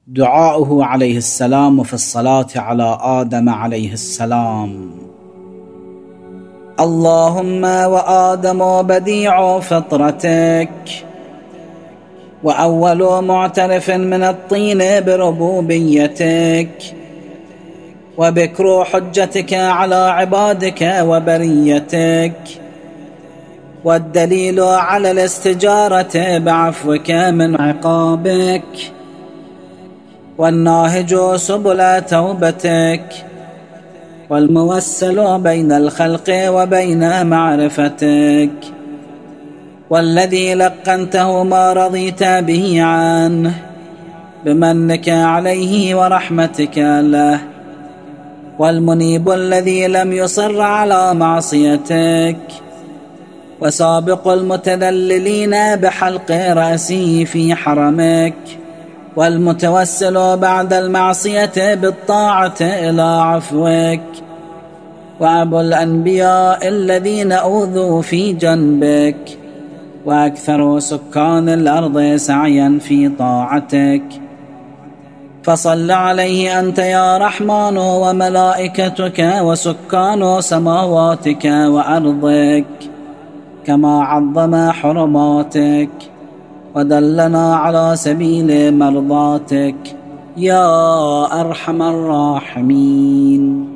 دعاؤه عليه السلام في الصلاة على آدم عليه السلام: اللهم وآدم بديع فطرتك، وأول معترف من الطين بربوبيتك، وبكر حجتك على عبادك وبريتك، والدليل على الاستجارة بعفوك من عقابك، والناهج سبل توبتك، والموسل بين الخلق وبين معرفتك، والذي لقنته ما رضيت به عنه بمنك عليه ورحمتك له، والمنيب الذي لم يصر على معصيتك، وسابق المتذللين بحلق رأسه في حرمك، والمتوسل بعد المعصية بالطاعة إلى عفوك، وأبو الأنبياء الذين أوذوا في جنبك، وأكثر سكان الأرض سعيا في طاعتك. فصل عليه أنت يا رحمن وملائكتك وسكان سماواتك وأرضك، كما عظم حرماتك ودلنا على سبيل مرضاتك يا أرحم الراحمين.